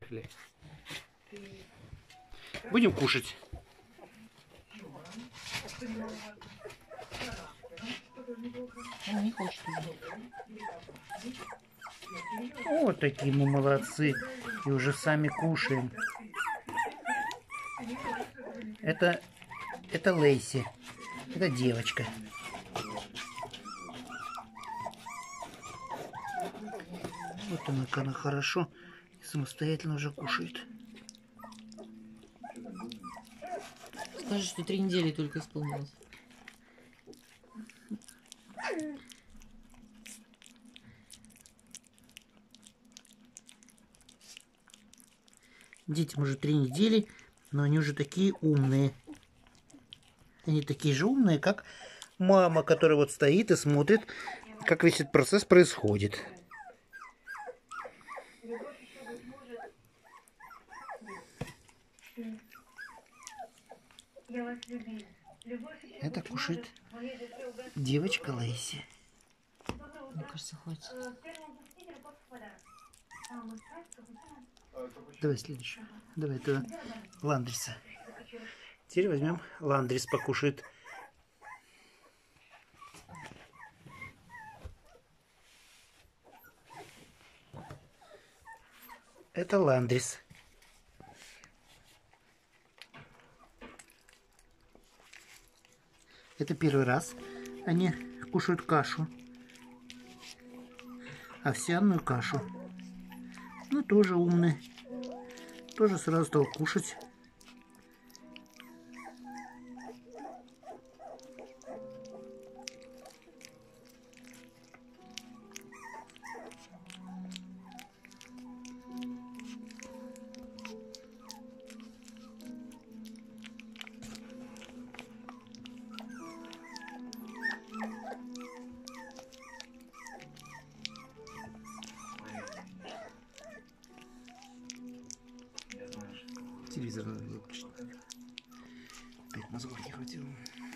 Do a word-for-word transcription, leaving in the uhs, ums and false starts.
Поехали. Будем кушать. Он не хочет уже. Вот такие мы молодцы. И уже сами кушаем. Это, это Лейси. Это девочка. Вот она, как она хорошо и самостоятельно уже кушает. Скажи, что три недели только исполнилось. Детям уже три недели, но они уже такие умные. Они такие же умные, как мама, которая вот стоит и смотрит, как весь этот процесс происходит. Это кушает девочка Лейси. Мне кажется, хватит. Давай следующую. Давай туда Ландриса. Теперь возьмем Ландрис, покушает. Это Ландрис. Это первый раз они кушают кашу. Овсяную кашу. Ну, тоже умный. Тоже сразу стал кушать. Телевизор надо выключить. Опять мозгов не хватило.